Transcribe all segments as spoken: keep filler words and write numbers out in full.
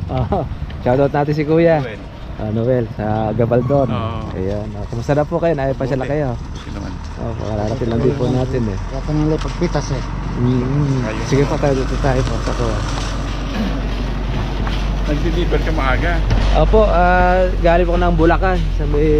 Oh, shoutout natin si Kuya. Noel. Uh, Noel sa Gabaldon. Oo. Ayan. Uh, kumusta na po kayo? Naipasya na kayo? Buti naman. Oh, kararating lang din po natin eh. Kaya pa nila pagpitas eh. Mm-hmm. Sige pa tayo dito tayo po sa kuha. Nag-deliver ka maaga. Opo, uh, galing po ko ng Bulacan sa may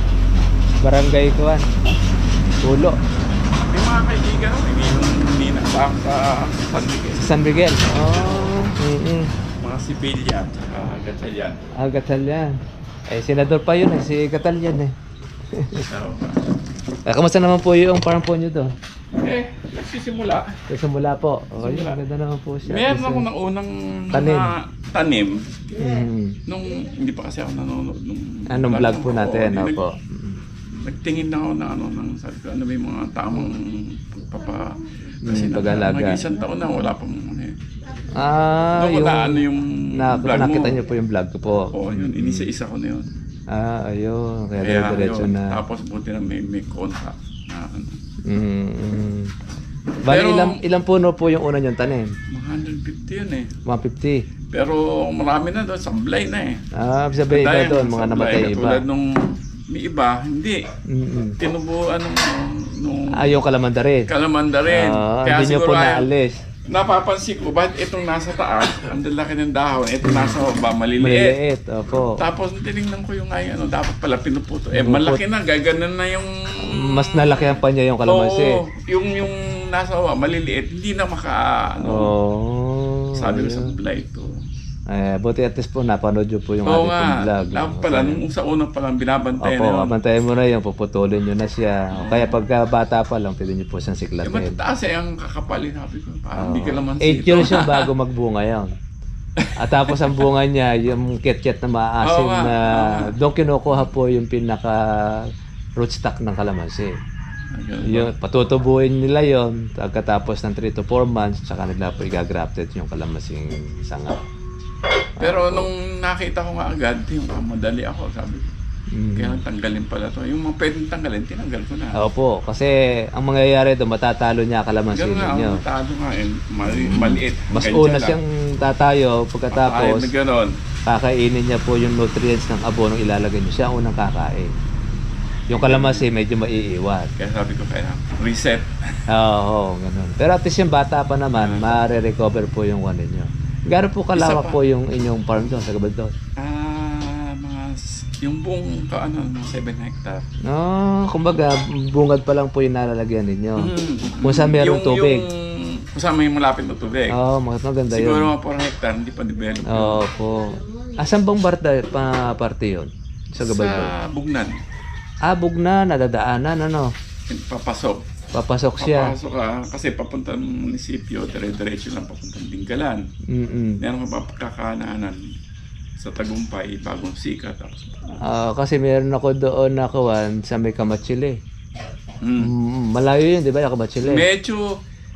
barangay Kuan. Pulo. May mga kaibigan ako, hindi hindi nakapang sa San Miguel. San Miguel. Oh, mm-hmm. Mga sibilyan, saka Gatchalian. Ah, Gatchalian. Eh, senador pa yun eh, si Gatchalian eh. So, Ah, kamusta naman po yung farm po nyo doon? eh, nagsisimula. Simula po. Oh, yun, Simula. maganda naman po siya. Meron Kasi- ako ng unang Tanim. mga tanim. Mhm. Nung hindi pa kasi ako nanonood nung Anong vlog po natin? Oo, Opo. nag- Nagtingin na ako na ano nang sabi ko, ano ba yung mga tamang pagpapa kasi Mm, mm, pag-alaga. mag-isang taon na wala pang ano eh. Ah, Doon ko na ano yung na, vlog mo. nakita niyo po yung vlog ko po. Oo, yun, inisa-isa ko na yun. Ah, ayun. Kaya, Kaya diretso yun, na. tapos buti na may, may contact na ano. Mm, mm. Bali, Pero- ilang, ilang puno po yung una niyong tanim? Mga one hundred fifty yun eh. one fifty. Pero marami na doon, sablay na eh. Ah, sabihin iba Dahil doon, mga sablay, namatay iba. Katulad nung may iba, hindi. Mm-mm. Tinubuan nung, nung Ah, yung kalamanda rin. kalamanda rin. Ah, Kaya hindi niyo po siguro ayaw- naalis. napapansin ko, bakit itong nasa taas, ang lalaki ng dahon, itong nasa baba, maliliit. Maliliit, opo. Tapos tinignan ko yung ay, ano, dapat pala pinuputo. Eh, Pinuput- malaki na, gaganan na yung... Mas nalakihan pa niya yung kalamansi. Oo, yung, yung nasa baba, maliliit, hindi na maka... Ano, Oh. sabi ko sa ayun. vlog to. Eh, buti at least po napanood nyo po yung Oo ating nga, pong vlog. dapat pala, nung sa unang palang binabantayan Opo, na yun. abantayan mo na yun, puputulin nyo na siya. O kaya pagka bata pa lang, pwede nyo po siyang Eh, siklatin. matataas eh, ang kakapalin, sabi ko, parang hindi ka naman eight years yung bago magbunga yan. At tapos ang bunga niya, yung kit-kit na maasim Oo nga, na oo nga. doon kinukuha po yung pinaka rootstock ng kalamansi. Yung patutubuin nila yon pagkatapos ng three to four months, tsaka nila po igagrafted yung kalamansing sanga. Pero nung nakita ko nga agad, yung ah, madali ako, sabi ko. Mm. Kaya tanggalin pala to. Yung mga pwedeng tanggalin, tinanggal ko na. Opo, kasi ang mangyayari doon, matatalo niya kalamansi Ganun nga, ninyo. ang matado nga eh, mali, maliit. Mas Ganyan una lang. siyang tatayo, Ayaw pagkatapos na gano'n. kakainin niya po yung nutrients ng abonong ilalagay niyo. Siya ang unang kakain. Yung kalamansi medyo maiiwan. Kaya sabi ko kaya, reset. Oo, ganun. Pero at least yung bata pa naman, ma-recover po yung ano niyo. Gano'n po kalawak Isa pa. po yung inyong farm doon sa Gabaldon? Ah, mga, s- yung buong, ka, ano, mga seven hectare. No, kumbaga, bungad pa lang po yung nalalagyan ninyo. Mm. Kung saan meron Yung- tubig. Yung, kung saan may malapit na tubig. Oo, oh, maganda Siguro yun. mga four hectare, hindi pa develop. Oo po. Asan bang barda, pa, parte yun? Sa Gabaldon? Sa Bugnan. Ah, Bugna, nadadaanan, ano? Papasok. Papasok siya. Papasok ka, kasi papuntang munisipyo, dire-diretso lang papuntang Dinggalan. Mm-mm. Meron ka pa kakananan sa Tagumpay, Bagong Sikat. Tapos, Ah, kasi meron ako doon na kawan sa may Kamatsili. mm. Mm, malayo yun, di ba, yung Kamatsili? Medyo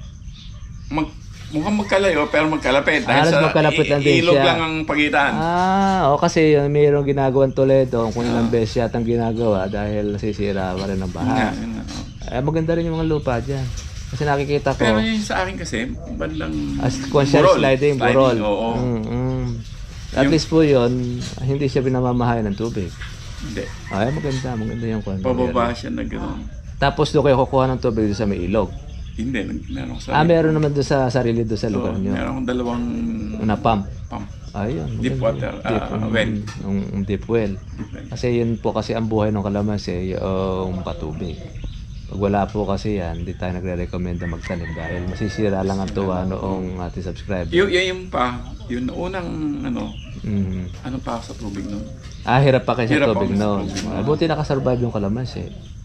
mag, mukhang magkalayo pero magkalapit. Ah, Dahil sa magkalapit lang din ilog siya. lang ang pagitan. Ah, o kasi yung mayroong ginagawang Toledo, kung ilang Ah. beses yatang ginagawa dahil nasisira pa rin ang Yun nga, baha. yun nga, oh. Eh, maganda rin yung mga lupa dyan. Kasi nakikita ko, Pero yung sa akin kasi, bandang as kung siya burol. sliding, burol. Oo. Mm, mm. At Yung- least po yun, hindi siya pinamamahay ng tubig. Hindi. Ay, maganda, maganda yung kwan. Pababa siya na gano'n. Tapos doon kayo kukuha ng tubig doon sa may ilog. Hindi, nag- meron ko Ah, meron naman doon sa sarili doon sa So, lugar nyo. meron akong dalawang Na pump. pump. Ayun. Deep water, ah, well. Yung deep well. Kasi yun po kasi ang buhay ng kalamansi, yung patubig. Pag wala po kasi yan, hindi tayo nagre-recommend na magtanim dahil masisira lang ang tuwa noong ating subscriber. Yung, yung, yung pa, yung unang ano, Mhm. ano pa ako sa tubig nun. Ah, hirap pa kayo sa Hirap tubig ako sa noon. tubig. Ah, buti nakasurvive yung kalamansi.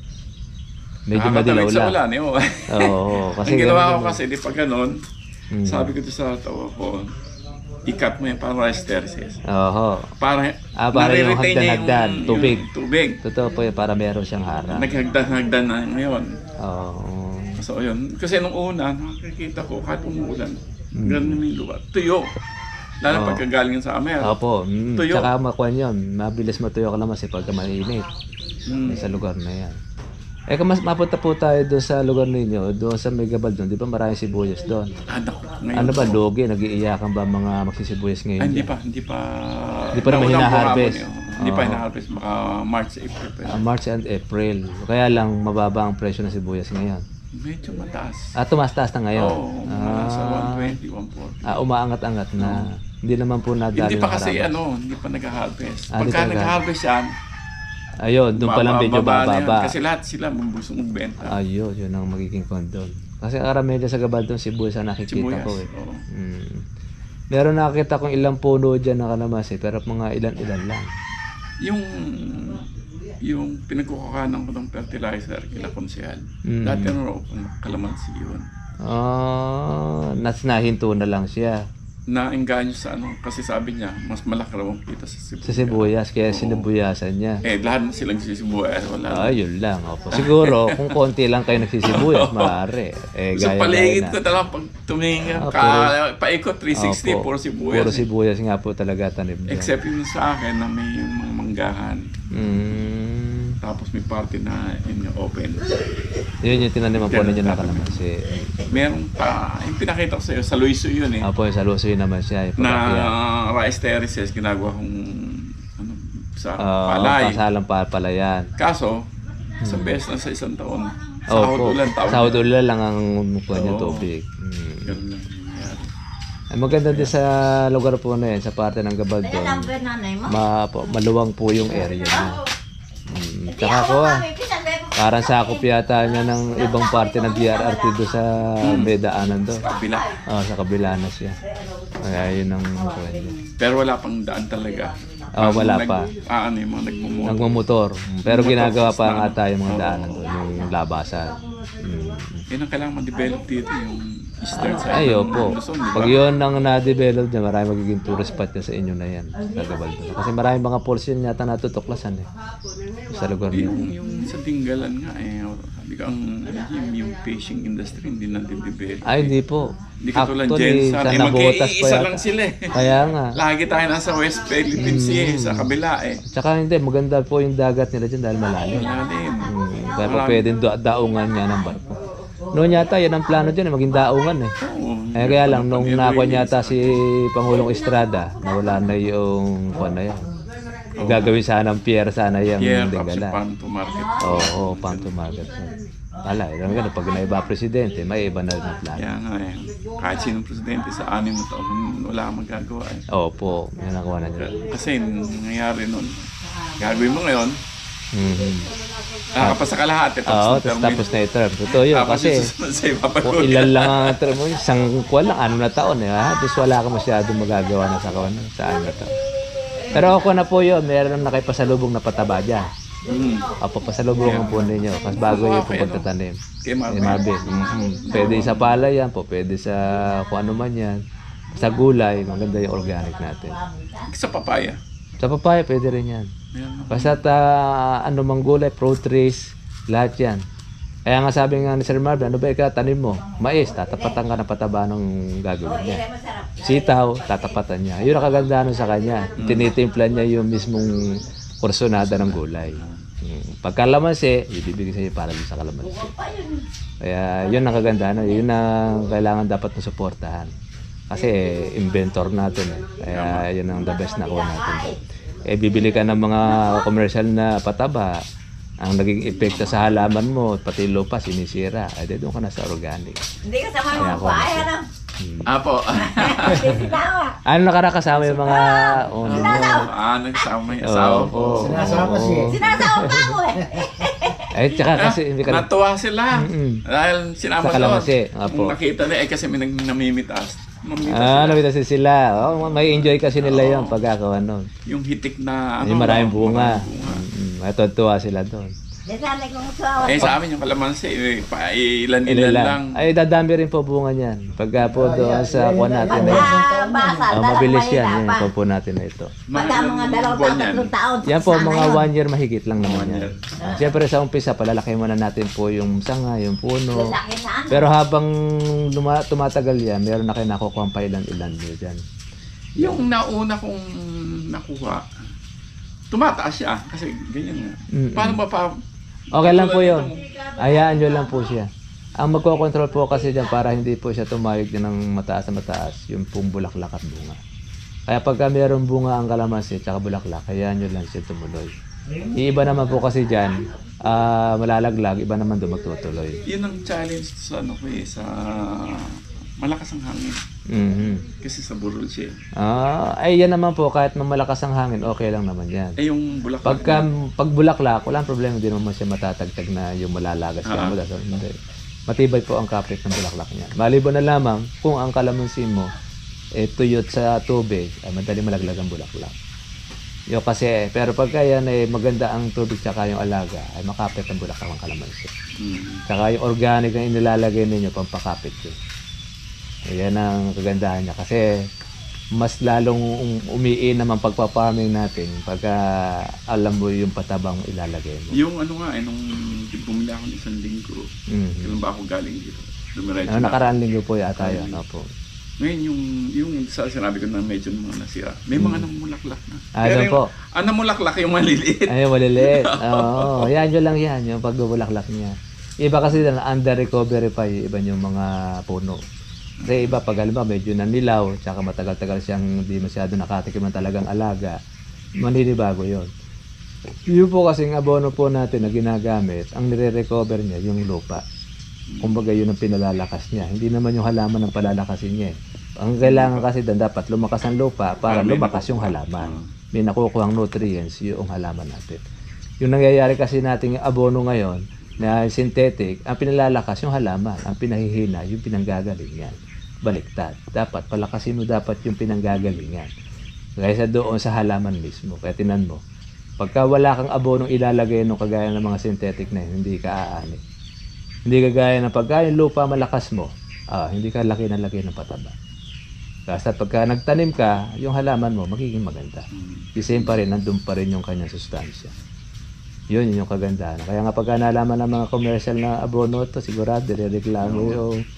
Medyo Nakakatawid madilaw sa lang. ulan, eh. oh. Oo, kasi Ang ginawa ko ganun- kasi, di pa ganun, Mm. sabi ko doon sa tawa ko, ikat mo yan para rice terraces. Oo. Para, Ah, para yung nare-retain niya hagdan-hagdan, yung- tubig. yung tubig. Totoo po yun, para meron siyang harang. Naghagdan-hagdan na ngayon. Oo. So, yun. Kasi nung una, nakikita ko, kahit umuulan, Mm. ganun naman yung lupa. Tuyo. Lalo Oo. pagkagaling sa amer. Opo. Mm. Tuyo. Tsaka makuha yun. Mabilis matuyo ka naman kasi pagka mainit. Mm. Sa lugar na yan. Eh kung mas mapunta po tayo doon sa lugar ninyo, doon sa Megabal doon, di ba maraming sibuyas doon? Ah, naku, ngayon Ano ba, po. lugi? Nag-iiyakan ba mga magsisibuyas ngayon? Ah, hindi dyan? pa, hindi pa. Hindi pa naman naunang hina-harvest. buhapon eh. Hindi pa Oo. hina-harvest, baka March, April pa. Ah, March and April. Kaya lang mababa ang presyo ng sibuyas ngayon. Medyo mataas. Ah, tumaas-taas na ngayon. Oo, mga sa one twenty, one forty. Ah, umaangat-angat na. Hindi naman po nadali Hindi pa ng kasi karama. ano, hindi pa nag-harvest. Ah, hindi Pagka pa nag- nag-harvest yan, Ayun, doon pa lang medyo bababa na yan. bababa. Kasi lahat sila mabusong magbenta. Ayun, yun ang magiging condol. Kasi karamela sa gabal doon, sibuyas ang nakikita Sibuyas, ko eh. oo. Mm. Meron nakakita kong ilang puno dyan na kalamansi, pero mga ilan-ilan lang. Yung yung pinagkukuhanan ko ng fertilizer kila konsehal. Mm. Dati ano kung kalamansi yun. Ah, nas nahinto na lang siya Naengganyo sa ano, kasi sabi niya, mas malaki raw ang kita sa sibuyas. sa sibuyas, kaya Oo. sinibuyasan niya. Eh, lahat na silang sisibuyas. Wala. Ah, yun lang. Opo. Siguro, kung konti lang kayo nagsisibuyas, maaari. Eh, Sa gaya paligid gaya ko talaga pag tumingin Ah, ka, puro- paikot three sixty, Opo. puro sibuyas. Puro eh. sibuyas nga po talaga tanim dyan. Except yung sa akin na may mga manggahan. Mm, Tapos may party na in open. yun yung tinaniman po Pero ninyo na tatami. kalamansi. Meron pa, yung pinakita ko sa'yo, sa Luiso yun eh. Apo, sa Lusoy naman siya. Yung Na pagkakaya. rice terraces, ginagawa kong ano, sa Ah, palay. kasalang papalayan. Kaso, isang beses na sa isang taon. Sa Opo. hawad ulan taon. Sa hawad ulan lang ang mukha niya Oo. tubig. Mm. Ganun lang nangyayari. Ay, maganda din sa lugar po na yan, sa parte ng Gabal doon. Ma, po, maluwang po yung area niya. Mm. Tsaka ko ah, parang sakop yata niya ng ibang parte ng D R R T doon sa may daanan doon. Kabila. Oh, sa kabila na siya. Kaya yun ang mukha niya. Pero wala pang daan talaga. Ah, wala Nag- pa. Ah, ano yung mga nagmumoto. Nagmamotor. Pero Motor, ginagawa pa na- nga tayo mga Oo. daanan doon, yung labasan. Mm. Yun ang kailangan ma-develop dito, yung eastern side. Ay, ng opo. Luzon, di ba? Pag yun ang na-develop niya, marami magiging tourist spot niya sa inyo na yan. Sa Gabal doon. Kasi marami mga portion yata natutuklasan eh. Sa lugar niyo. Yung, yung sa Tinggalan nga eh, sabi ko ang yung, yung fishing industry hindi na develop. Ay, hindi po. Hindi ka tulad Actually, Jensan. sa Eh, nabutas pa mag-iisa yata. lang sila eh. Kaya nga. Lagi tayo nasa West Philippine Sea eh, sa kabila eh. Tsaka hindi, maganda po yung dagat nila dyan dahil malalim. Malalim. Hmm, kaya po pwedeng da- daungan niya ng barko. Noon yata, yan ang plano dyan, eh, maging daungan eh. Oo. Eh, kaya lang, nung Pag- nakuha yata si Pangulong Estrada, nawala na yung kuwan na yan. Gagawin sana ng pier sana yung Pierre of Dingala. Japan to market. Oo, oh, pantumagat. Wala, eh, ganun, pag naiba presidente, may iba na rin ang plano. Kaya nga eh, kahit sinong presidente sa anim na taon, wala kang magagawa eh. Opo, yan ang kuha na nila. Kasi nangyayari nun, gagawin mo ngayon, Mhm. nakakapasa ka lahat eh. Oo, tapos term tapos na yung term. Totoo yun, Tapos kasi yung susunod sa iba pa kung ilan lang ang term mo, isang kuwan lang, ano na taon eh. Ha? Tapos wala ka masyadong magagawa na sa kawan sa ano na taon. Pero ako na po yun, meron na nakipasalubong na pataba dyan. Mm. Apo, pasalubong po ninyo. Kasi bago yung po pagtatanim. Kay Eh, Marvin. Marvin. Mhm. Pwede sa palay yan po, pwede sa kung ano man yan. Sa gulay, maganda yung organic natin. Sa papaya. Sa papaya, pwede rin yan. Ayan. Basta uh, ano mang gulay, fruit trees, lahat yan. Kaya nga sabi nga ni Sir Marvin, ano ba ikaw, tanim mo? Mais, tatapatan ka ng pataba ng gagawin niya. Sitaw, tatapatan niya. Yun ang kagandahan sa kanya. Tinitimplan niya yung mismong porsonada ng gulay. Hmm. Pag kalamansi, ibibigay sa iyo para dun sa kalamansi. Kaya yun ang kagandahan. Yun ang kailangan dapat na suportahan. Kasi eh, inventor natin eh. Kaya yun ang the best na kuha natin. Eh, bibili ka ng mga commercial na pataba, ang naging epekto sa halaman mo, pati lupa, sinisira. Ay, doon ka na sa organic. Hindi ka sama Kaya mga ako, bahay, ano? Apo. Sinawa. Ano nakakasama yung mga... Oh, ninyo? ah, nagsama yung asawa ko. Oo. Sinasama siya. Sinasawa pa ako eh. Ay, tsaka kasi hindi ka na... Natuwa sila. Mm-mm. Dahil sinama Sa kalamansi, doon. apo. Kung nakita nila, eh kasi may nag- namimitas. Namimitas Ah, sila. nabita sila. Oh, may enjoy kasi nila yung pagkakawa nun. Yung hitik na ano. Yung maraming bunga. maraming bunga. Mm, matutuwa sila doon. Nasanay kong sawa. Eh sa amin yung kalamansi, eh, pa, ilan-ilan lang. Ay, dadami rin po bunga niyan. Pagka po doon sa kuha natin na yan. Pagka basa, Oh, dalang mabilis yan. Yan mahirapan. po po natin na ito. Pagka mga dalawang buwan taon, yan. tatlong taon. Yan po, sana mga yun. one year mahigit lang naman One yan. year. Siyempre sa umpisa, palalaki muna natin po yung sanga, yung puno. Lalaki na ano. Pero habang luma, tumatagal yan, meron na kayo nakukuha pa ilan-ilan nyo dyan. Yung nauna kong nakuha, tumataas siya. Kasi ganyan nga. Mm-mm. Paano ba pa, Okay lang po yun. Hayaan nyo lang po siya. Ang magkocontrol po kasi dyan para hindi po siya tumayog din ng mataas na mataas, yung pong bulaklak at bunga. Kaya pagka mayroong bunga ang kalamansi at bulaklak, hayaan nyo lang siya tumuloy. Iiba naman po kasi dyan, ah, malalaglag, iba naman doon magtutuloy. Yun ang challenge sa ano ko eh, sa malakas ang hangin. Mhm. Kasi sa burol siya. eh. Ah, ay yan naman po, kahit mamalakas ang hangin, okay lang naman yan. Eh yung bulaklak. Pagka, pag bulaklak, walang problema, hindi naman siya matatagtag na yung malalagas siya. Ah. Mula, so, hindi. Matibay po ang kapit ng bulaklak niya. Maliban na lamang kung ang kalamansi mo eh, tuyot sa tubig, ay madali malaglag ang bulaklak. Yo kasi, pero pagka yan ay maganda ang tubig tsaka yung alaga, ay makapit ang bulaklak ng kalamansi. Mm. Tsaka yung organic na inilalagay ninyo, pampakapit yun. Ayan ang kagandahan niya. Kasi mas lalong um- umiin naman pagpaparming natin pagka alam mo yung patabang ilalagay mo. Yung ano nga, eh, nung bumili ako ng isang linggo, Mhm. kailan ba ako galing dito? Dumiretso Ano, na. nakaraan linggo po yata yun. Opo. Ngayon yung, yung sa sinabi ko na medyo mga nasira, may mga namulaklak na. Hmm. Ah, Pero doon yung, po. ah, namulaklak yung maliliit. Ayun, maliliit. Oo, yan yun lang yan, yung pagbubulaklak niya. Iba kasi na under recovery pa yung iba yung mga puno. Kasi iba pag alam ba, medyo nanilaw, tsaka matagal-tagal siyang hindi masyado nakatikim ng talagang alaga, maninibago yun. Yun po kasing abono po natin na ginagamit, ang nire-recover niya yung lupa. Kumbaga yun ang pinalalakas niya. Hindi naman yung halaman ang palalakasin niya. eh. Ang kailangan kasi doon, dapat lumakas ang lupa para Para may lumakas naku- yung halaman. May nakukuhang nutrients yung halaman natin. Yung nangyayari kasi nating abono ngayon na synthetic, ang pinalalakas yung halaman, ang pinahihina yung pinanggagalingan. Baliktad. Dapat palakasin mo dapat yung pinanggagalingan. Kaysa doon sa halaman mismo. Kaya tinan mo, pagka wala kang abonong ilalagay nung kagaya ng mga synthetic na yun, hindi ka aani. Hindi kagaya ng pagka yung lupa malakas mo, ah, hindi ka laki ng laki ng pataba. Kasi pagka nagtanim ka, yung halaman mo magiging maganda. The same pa rin, nandun pa rin yung kanyang sustansya. Yun, yun yung kagandahan. Kaya nga pagka nalaman ng mga commercial na abono to, sigurado, reklamo yung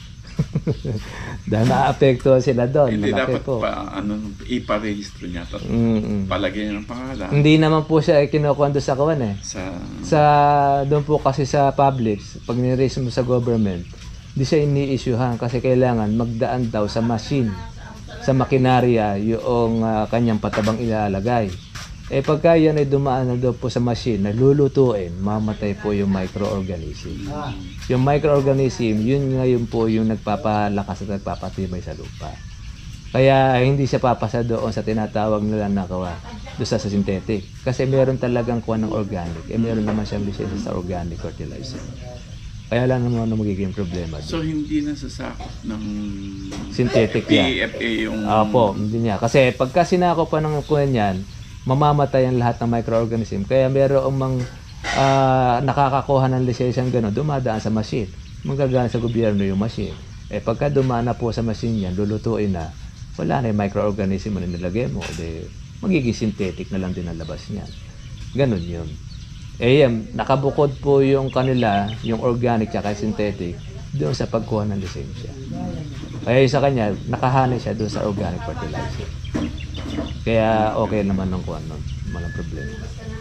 dahil maapektuhan sila doon. Hindi Malaki dapat po. pa, ano, iparehistro niya. Tapos Mm-mm. palagay niya ng pangalan. Hindi naman po siya kinukuha doon sa kawan eh. Sa, Sa doon po kasi sa public, pag ni-raise mo sa government, di siya ini-issuehan kasi kailangan magdaan daw sa machine, sa makinarya yung ah, kanyang patabang ilalagay. Eh pagka yan ay dumaan na daw po sa machine, nalulutuin, mamatay po yung microorganism. Yung microorganism, yun ngayon po yung nagpapalakas at nagpapatibay sa lupa. Kaya hindi siya papasa doon sa tinatawag nila na kawa, doon sa synthetic. Kasi meron talagang kuha ng organic, eh meron naman siyang lisensya sa organic fertilizer. Kaya lang naman ano magiging problema doon. so hindi na sasakop ng Synthetic P yan. F A yung... Opo, hindi niya. Kasi pagka sinako pa ng kuha niyan, mamamatay ang lahat ng microorganism. Kaya meron mang ah, nakakakuha ng lisensyang gano'n, dumadaan sa machine. Magagana sa gobyerno yung machine. Eh pagka dumaan na po sa machine yan, lulutuin na, wala na yung microorganism na nilagay mo. De, magiging synthetic na lang din ang labas niyan. Ganon yun. Eh yan, nakabukod po yung kanila, yung organic at synthetic, doon sa pagkuha ng lisensya. Kaya yung sa kanya, nakahanay siya doon sa organic fertilizer. Kaya okay naman ng kuwan nun. Walang problema.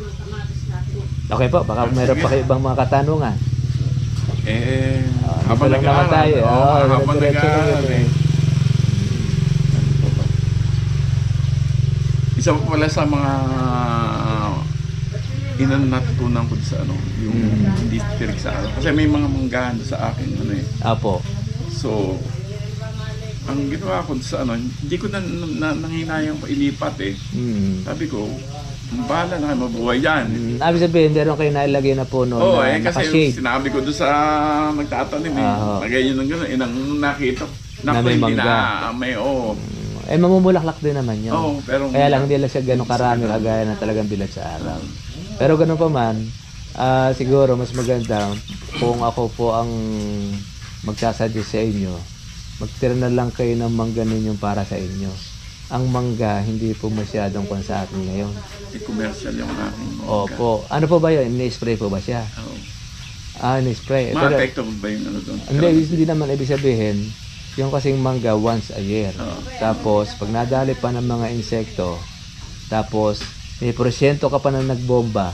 Okay po, baka meron pa kayo ibang mga katanungan. Eh, Ah, habang dito lang naman nag-aaral. tayo. Oo, Oo, habang diretso lang nag-aaral yun eh. eh. Isa pa pala sa mga inan natutunan ko sa ano, yung Mm. district sa ano. Kasi may mga manggahan sa akin ano eh. Apo. So, ang ginawa ko sa ano, hindi ko na, na nanghinayang ilipat eh. Mm. Sabi ko, bahala na kayo mabuhay yan. Mm, Abi sabihin, meron kayo nailagay na puno Oo na eh, kasi naka-shade. sinabi ko doon sa nagtatanim eh. Ah, oo. Lagay yun ng gano'n, eh, nang nakita. Na Naku, may hindi mangga. na, may oo. Eh, mamumulaklak din naman yun. Oo, pero... Kaya lang hindi lang siya ganun karami kagaya na talagang bilad sa araw. Pero ganun pa man, ah, siguro mas maganda kung ako po ang magsasuggest sa inyo, magtira na lang kayo ng mangga ninyong para sa inyo. Ang mangga, hindi po masyadong kwan sa atin ngayon. Eh, commercial yung aking mangga. Opo. Ano po ba yun? Ini-spray po ba siya? Oo. Ah, ini-spray. Pero, Ma-apekto mo ba yung ano doon? hindi, hindi naman ibig sabihin, yung kasing mangga once a year. Oo. Tapos, pag nadali pa ng mga insekto, tapos may porsyento ka pa na nagbomba,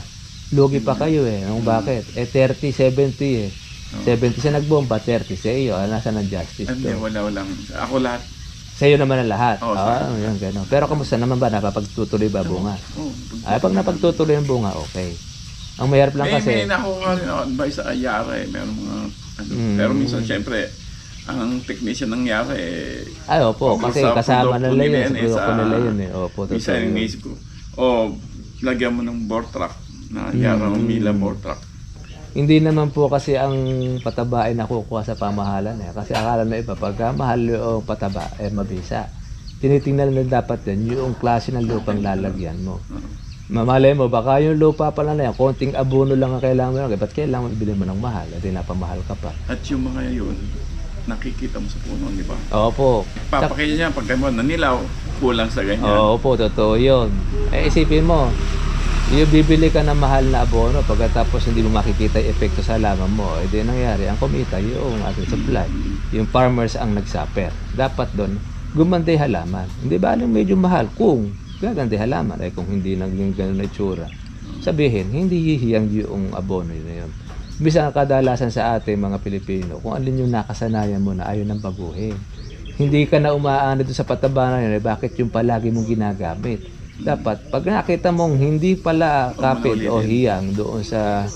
lugi pa kayo eh. Ang bakit? Eh thirty, seventy eh. seventy sa nagbomba, thirty sa iyo. Ah, nasaan ang justice Hindi, to? wala, wala. Ako lahat. Sa iyo naman ang lahat. Oo, Ah, yun, gano'n. Pero kamusta naman ba? Napapagtutuloy ba bunga? Oh, Ay, pag napagtutuloy ang bunga, okay. Ang mahirap lang may, kasi, may nakuha rin ako advice sa Yara eh. Meron mga, ano, Mm. pero minsan syempre, ang technician ng Yara eh, ay, opo, Pag- kasi sa kasama produkto nila nila yun, yan sa eh, produkto sa- nila yun eh. Opo, totoo minsan yung yun. naisip ko, oh, lagyan mo ng bore truck na Yara Mm. o Mila bore truck. Hindi naman po kasi ang pataba ay nakukuha sa pamahalan eh. Kasi akala na iba, pagka mahal yung pataba, eh mabisa. Tinitingnan na dapat din yung klase ng lupang lalagyan mo. Mamalay mo, baka yung lupa pala na yan, konting abono lang ang kailangan mo. Okay, ba't kailangan ibili mo ng mahal? At napamahal ka pa. At yung mga yun, nakikita mo sa puno, di ba? Opo. Papakita niya pagka mo nanilaw, kulang sa ganyan. Opo, totoo yun. Eh, isipin mo, yung bibili ka ng mahal na abono, pagkatapos hindi mo makikita yung epekto sa halaman mo, eh di nangyari, ang kumita yung ating supply. Yung farmers ang nagsuffer. Dapat doon, gumanda yung halaman. Hindi ba alam medyo mahal? Kung gaganda yung halaman, eh kung hindi naging ganun na itsura, sabihin, hindi hihiyang yung abono na yun. Bisa kadalasan sa ating mga Pilipino, kung alin yung nakasanayan mo na ayaw nang baguhin. Hindi ka na umaano doon sa pataba na yun, eh, bakit yung palagi mong ginagamit? Dapat, pag nakita mong hindi pala kapit o hiyang doon sa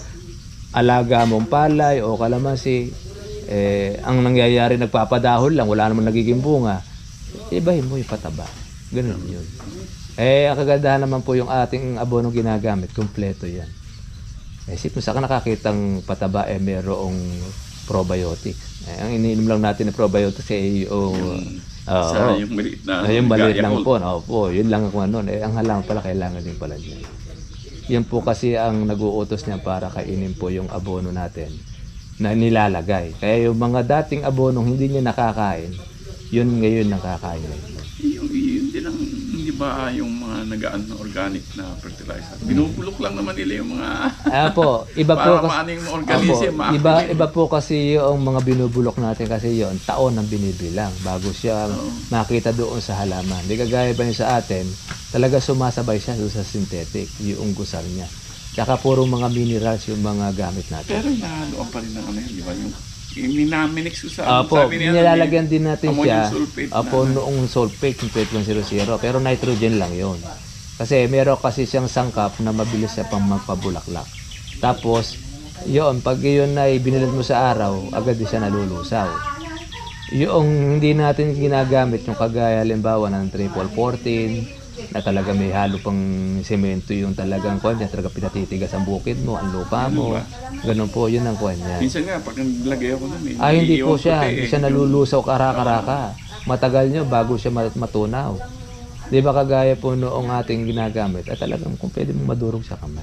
alaga mong palay o kalamansi, eh, ang nangyayari nagpapadahol lang, wala namang nagiging bunga, ibahin mo yung pataba. Ganun yun. Eh, ang kagandahan naman po yung ating abono ginagagamit, kumpleto yan. Eh, isip mo sa nakakitang pataba, eh, merong probiotics. Eh, ang iniinom lang natin na probiotics, eh, yung... Oo. Sa yung maliit na Ay, yung maliit lang Yakult. po. Opo, yun lang kung ano. Eh, ang halaman pala, kailangan din pala niya. Yan po kasi ang nag-uutos niya para kainin po yung abono natin na nilalagay. Kaya yung mga dating abonong hindi niya nakakain, yun ngayon nakakain. Yung, yun din ang, hindi ba yung mga nagaan na organic na fertilizer? Binubulok lang naman nila yung mga... Ah po, iba po para kasi maano yung organism. Apo, iba iba po kasi yung mga binubulok natin kasi yon taon ang binibilang bago siya makita doon sa halaman. Hindi kagaya ba yun sa atin, talaga sumasabay siya doon sa synthetic, yung gusal niya. Tsaka puro mga minerals yung mga gamit natin. Pero inahaluan pa rin ng ano yun, di ba? Yung, yung minaminix ko sa... Apo, sabi niya, nilalagyan din natin ammonium siya. sulfate Apo, na- noong sulfate, yung twenty hundred, pero nitrogen lang yon. Kasi meron kasi siyang sangkap na mabilis siya pang magpabulaklak. Tapos, yun, pag yun ay binilad mo sa araw, agad din siya nalulusaw. Yung hindi natin ginagamit, yung kagaya halimbawa ng triple fourteen, na talaga may halo pang semento yung talagang kwan niya, talaga pinatitigas ang bukid mo, ang lupa mo. Ganun po, yun ang kwan niya. Minsan nga, pag naglagay ako nun, eh, Ah, hindi po iiwan siya. puti, Hindi eh. siya nalulusaw karaka-raka. Matagal nyo bago siya mat- matunaw. Di ba kagaya po noong ating ginagamit, ay talagang kung pwede mong madurog sa kamay.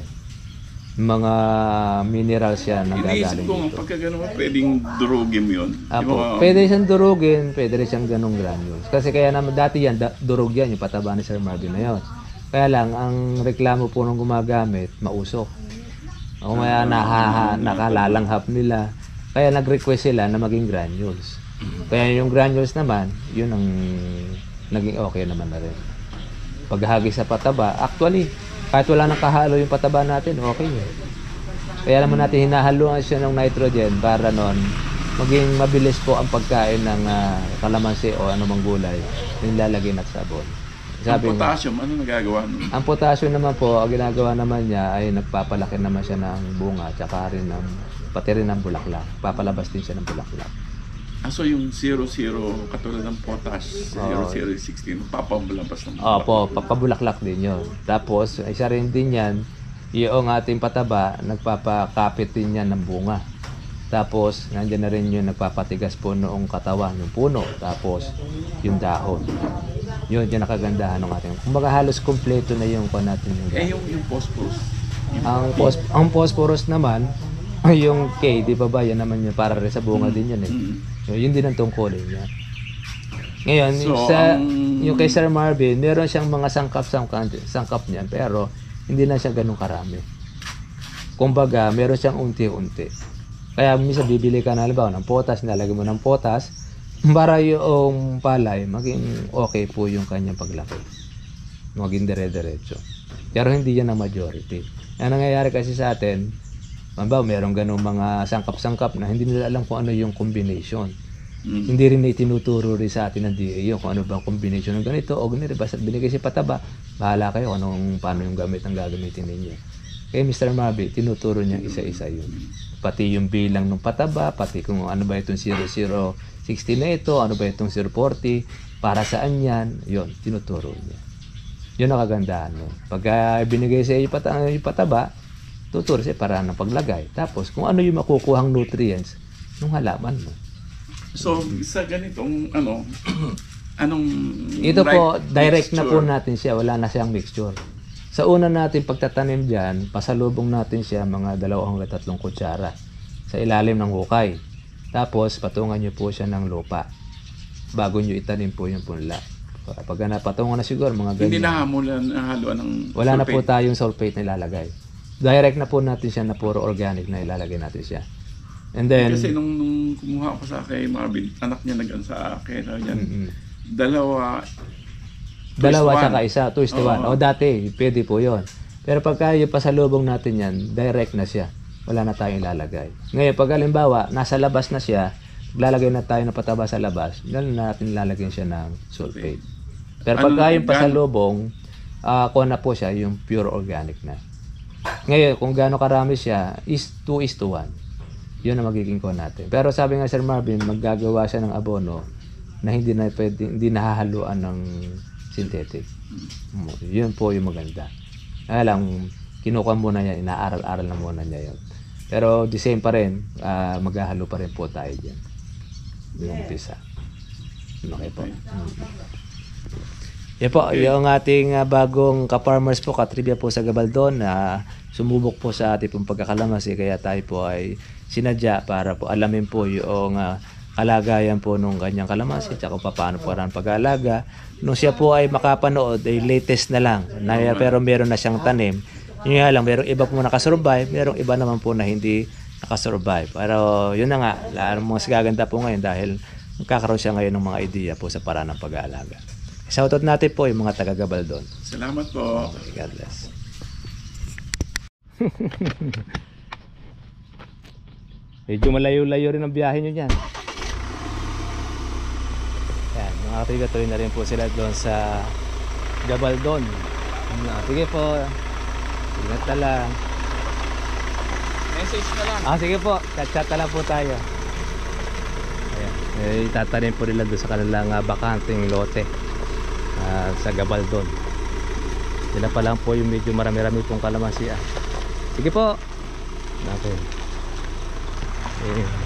Mga minerals yan na Iniisip gagaling ko nga, dito. pagka gano'n, pwedeng durugin mo yun. Di Apo, ba? pwede siyang durugin, pwede rin siyang ganong granules. Kasi kaya naman dati yan, da- durog yan, yung pataba ni Sir Marvin na yun. Kaya lang, ang reklamo po nung gumagamit, mausok. O kaya nahaha, nakalalanghap nila. Kaya nag-request sila na maging granules. Kaya yung granules naman, yun ang naging okay naman na rin. Paghahagis sa pataba, actually, kahit wala nang kahalo yung pataba natin, okay yun. Kaya naman natin hinahaluan siya ng nitrogen para nun, maging mabilis po ang pagkain ng uh, kalamansi o anumang gulay yung lalagay natin sa abon. Ang potassium, ano nagagawa nun? Ang potassium naman po, ang ginagawa naman niya ay nagpapalaki naman siya ng bunga tsaka rin ng, pati rin ng bulaklak. Papalabas din siya ng bulaklak. Ah, so yung zero zero, katulad ng potash, zero zero sixteen, papambalabas ng Opo, papabulaklak din yun. Tapos, isa rin din yan, yung ating pataba, nagpapakapit din yan ng bunga. Tapos, nandiyan na rin yung nagpapatigas po noong katawan, yung puno. Tapos, yung dahon. Yun, yung nakagandahan ng ating. Kumbaga halos kompleto na yung kuha natin. Yung Eh, yung, yung phosphorus. ang, pos ang phosphorus naman, yung K, di ba ba, yan naman yun, para rin sa bunga din yan eh. Mm. Yun, yun din ang tungkulin niya. Ngayon, So, yung sa, ang- yung kay Sir Marvin, meron siyang mga sangkap-sangkap sangkap niyan, pero hindi na siya ganun karami. Kumbaga, meron siyang unti-unti. Kaya minsan bibili ka na halimbawa ng potas, nilagay mo ng potas, para yung palay, maging okay po yung kanyang paglaki. Maging dire-diretso. Pero hindi yan ang majority. Ang nangyayari kasi sa atin, mamba, merong ganong mga sangkap-sangkap na hindi nila alam kung ano yung combination. Mm. Hindi rin itinuturo rin sa atin ng D A yun kung ano bang combination ng ganito o ganito. Basta binigay si pataba, bahala kayo kung anong, paano yung gamit ang gagamitin ninyo. Kaya mister Marby, tinuturo niya isa-isa yun. Pati yung bilang ng pataba, pati kung ano ba itong zero zero sixty na ito, ano ba itong zero forty, para saan yan, yun, tinuturo niya. Yun ang kagandahan nun. Pagka binigay sa iyo pataba, yung pataba, tuturo siya para ng paglagay. Tapos kung ano yung makukuhang nutrients ng halaman mo. So, sa ganitong, ano, anong Ito po, right direct na po mixture? natin siya. Wala na siyang mixture. Sa una natin pagtatanim dyan, pasalubong natin siya mga dalawang hanggang tatlong kutsara sa ilalim ng hukay. Tapos, patungan nyo po siya ng lupa bago nyo itanim po yung punla. Pag napatungan na siguro, mga ganyan. Hindi nahamulan, nahaluan ng Wala na po sulfate. tayong sulfate na ilalagay. Direct na po natin siya na puro organic na ilalagay natin siya. And then, Kasi nung, nung kumuha ko sa kay Marvin, anak niya nag sa akin, ano yan, mm, dalawa, dalawa twist tsaka one. isa, two is to one. Oo. O dati, pwede po yon. Pero pagka yung pasalubong natin yan, direct na siya. Wala na tayong ilalagay. Ngayon, pag halimbawa, nasa labas na siya, lalagay na tayo ng pataba sa labas, dahil natin lalagyan siya ng sulfate. Pero Ano, pagka yung gan- pasalubong, uh, kuha na po siya, yung pure organic na. Ngayon, kung gaano karami siya, is two is to one. Yun ang magiging kuha natin. Pero sabi nga Sir Marvin, maggagawa siya ng abono na hindi na pwede, hindi nahahaluan ng synthetic. Yun po yung maganda. Alam, kinukuha muna niya, inaaral-aral na muna niya yun. Pero the same pa rin, uh, maghahalo pa rin po tayo dyan. Yung umpisa. Okay po. Mm. Yan po, yung ating uh, bagong ka-farmers po, katribya po sa Gabaldon na uh, sumubok po sa ating pong pagkakalamansi, kaya tayo po ay sinadya para po alamin po yung uh, kalagayan po nung kanyang kalamansi at kung paano po rin pag-aalaga. Nung siya po ay makapanood, ay latest na lang, na, pero meron na siyang tanim. Yun nga lang, merong iba po nakasurvive, merong iba naman po na hindi nakasurvive. Pero yun na nga, mas gaganda po ngayon dahil magkakaroon siya ngayon ng mga idea po sa paraan ng pag-aalaga. Shoutout natin po yung mga taga-Gabaldon. Salamat po. Okay, God bless. Medyo malayo-layo rin ang biyahe nyo dyan. Yan, mga katiga, tuloy na rin po sila doon sa Gabaldon. Sige po. Ingat na lang. Message na lang. Ah, sige po. Chat-chat na lang po tayo. Ayan. Eh, itatanim po nila doon sa kanilang uh, bakanting lote uh, sa Gabaldon. Sila pa lang po yung medyo marami-rami pong kalamansi. Ah. Sige po. Okay. Eh,